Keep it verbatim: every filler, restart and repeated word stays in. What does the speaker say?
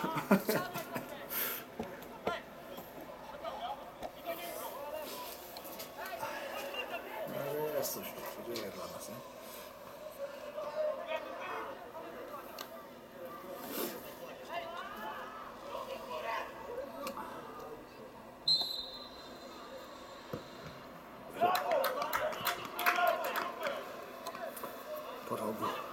No jest coś, się dzieje dla nas, nie? Po rogu.